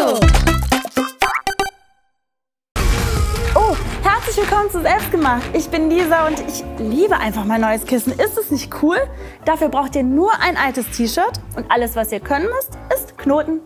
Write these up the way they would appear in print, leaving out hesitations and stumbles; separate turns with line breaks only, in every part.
Hallo! Oh, herzlich willkommen zu Selbstgemacht. Ich bin Lisa und ich liebe einfach mein neues Kissen. Ist es nicht cool? Dafür braucht ihr nur ein altes T-Shirt und alles, was ihr können müsst, ist knoten.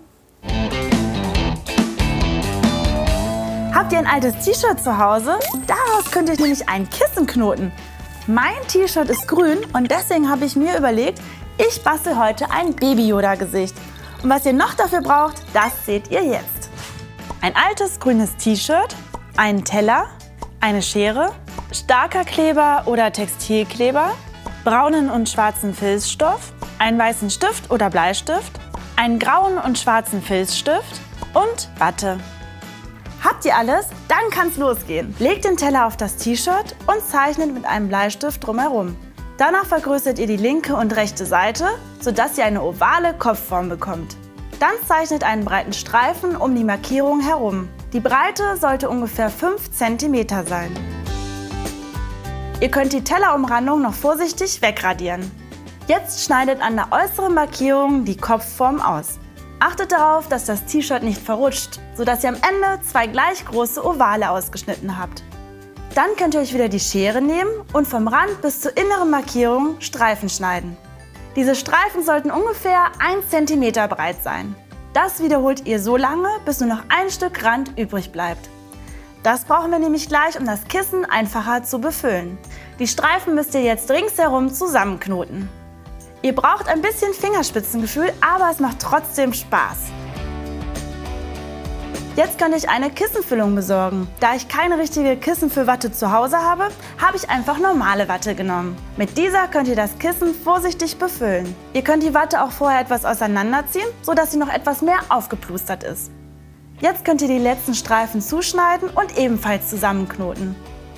Habt ihr ein altes T-Shirt zu Hause? Daraus könnt ihr nämlich ein Kissen knoten. Mein T-Shirt ist grün und deswegen habe ich mir überlegt, ich bastel heute ein Baby-Yoda-Gesicht. Und was ihr noch dafür braucht, das seht ihr jetzt. Ein altes grünes T-Shirt, einen Teller, eine Schere, starker Kleber oder Textilkleber, braunen und schwarzen Filzstoff, einen weißen Stift oder Bleistift, einen grauen und schwarzen Filzstift und Watte. Habt ihr alles? Dann kann's losgehen. Legt den Teller auf das T-Shirt und zeichnet mit einem Bleistift drumherum. Danach vergrößert ihr die linke und rechte Seite, sodass ihr eine ovale Kopfform bekommt. Dann zeichnet einen breiten Streifen um die Markierung herum. Die Breite sollte ungefähr 5 cm sein. Ihr könnt die Tellerumrandung noch vorsichtig wegradieren. Jetzt schneidet an der äußeren Markierung die Kopfform aus. Achtet darauf, dass das T-Shirt nicht verrutscht, sodass ihr am Ende zwei gleich große Ovale ausgeschnitten habt. Dann könnt ihr euch wieder die Schere nehmen und vom Rand bis zur inneren Markierung Streifen schneiden. Diese Streifen sollten ungefähr 1 cm breit sein. Das wiederholt ihr so lange, bis nur noch ein Stück Rand übrig bleibt. Das brauchen wir nämlich gleich, um das Kissen einfacher zu befüllen. Die Streifen müsst ihr jetzt ringsherum zusammenknoten. Ihr braucht ein bisschen Fingerspitzengefühl, aber es macht trotzdem Spaß. Jetzt könnt ihr euch eine Kissenfüllung besorgen. Da ich keine richtige Kissenfüllwatte zu Hause habe, habe ich einfach normale Watte genommen. Mit dieser könnt ihr das Kissen vorsichtig befüllen. Ihr könnt die Watte auch vorher etwas auseinanderziehen, sodass sie noch etwas mehr aufgeplustert ist. Jetzt könnt ihr die letzten Streifen zuschneiden und ebenfalls zusammenknoten.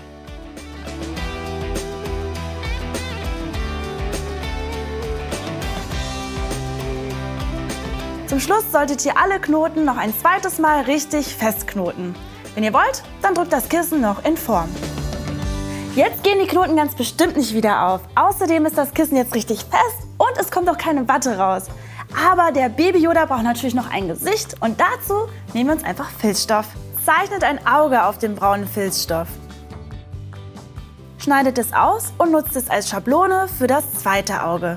Zum Schluss solltet ihr alle Knoten noch ein zweites Mal richtig festknoten. Wenn ihr wollt, dann drückt das Kissen noch in Form. Jetzt gehen die Knoten ganz bestimmt nicht wieder auf. Außerdem ist das Kissen jetzt richtig fest und es kommt auch keine Watte raus. Aber der Baby-Yoda braucht natürlich noch ein Gesicht und dazu nehmen wir uns einfach Filzstoff. Zeichnet ein Auge auf den braunen Filzstoff. Schneidet es aus und nutzt es als Schablone für das zweite Auge.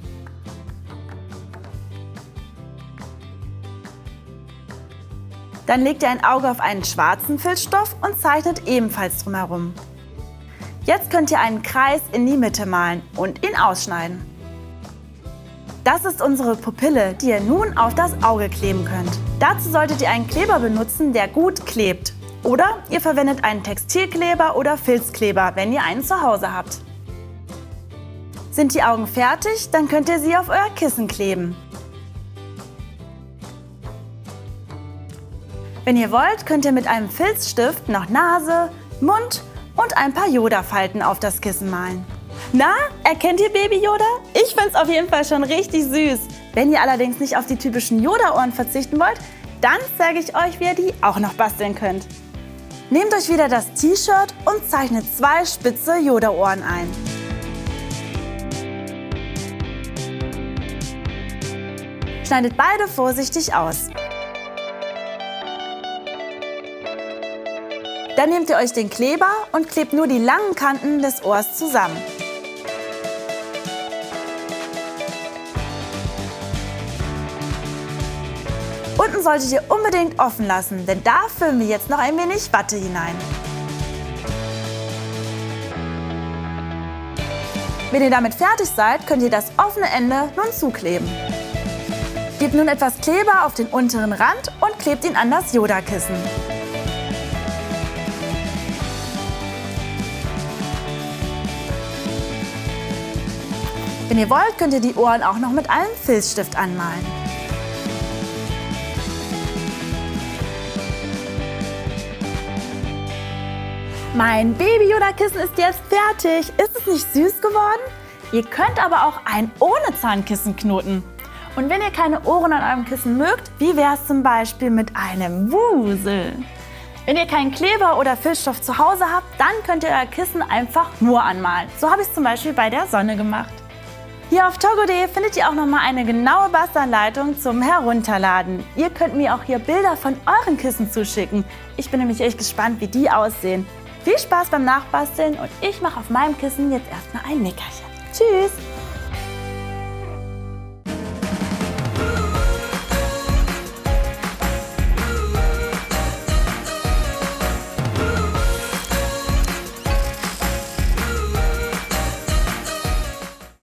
Dann legt ihr ein Auge auf einen schwarzen Filzstoff und zeichnet ebenfalls drumherum. Jetzt könnt ihr einen Kreis in die Mitte malen und ihn ausschneiden. Das ist unsere Pupille, die ihr nun auf das Auge kleben könnt. Dazu solltet ihr einen Kleber benutzen, der gut klebt. Oder ihr verwendet einen Textilkleber oder Filzkleber, wenn ihr einen zu Hause habt. Sind die Augen fertig, dann könnt ihr sie auf euer Kissen kleben. Wenn ihr wollt, könnt ihr mit einem Filzstift noch Nase, Mund und ein paar Yoda-Falten auf das Kissen malen. Na, erkennt ihr Baby Yoda? Ich finde es auf jeden Fall schon richtig süß. Wenn ihr allerdings nicht auf die typischen Yoda-Ohren verzichten wollt, dann zeige ich euch, wie ihr die auch noch basteln könnt. Nehmt euch wieder das T-Shirt und zeichnet zwei spitze Yoda-Ohren ein. Schneidet beide vorsichtig aus. Dann nehmt ihr euch den Kleber und klebt nur die langen Kanten des Ohrs zusammen. Unten solltet ihr unbedingt offen lassen, denn da füllen wir jetzt noch ein wenig Watte hinein. Wenn ihr damit fertig seid, könnt ihr das offene Ende nun zukleben. Gebt nun etwas Kleber auf den unteren Rand und klebt ihn an das Yoda-Kissen. Wenn ihr wollt, könnt ihr die Ohren auch noch mit einem Filzstift anmalen. Mein Baby-Yoda-Kissen ist jetzt fertig. Ist es nicht süß geworden? Ihr könnt aber auch ein ohne Zahnkissen knoten. Und wenn ihr keine Ohren an eurem Kissen mögt, wie wäre es zum Beispiel mit einem Wusel? Wenn ihr keinen Kleber oder Filzstoff zu Hause habt, dann könnt ihr euer Kissen einfach nur anmalen. So habe ich es zum Beispiel bei der Sonne gemacht. Hier auf togo.de findet ihr auch nochmal eine genaue Bastelanleitung zum Herunterladen. Ihr könnt mir auch hier Bilder von euren Kissen zuschicken. Ich bin nämlich echt gespannt, wie die aussehen. Viel Spaß beim Nachbasteln und ich mache auf meinem Kissen jetzt erstmal ein Nickerchen. Tschüss!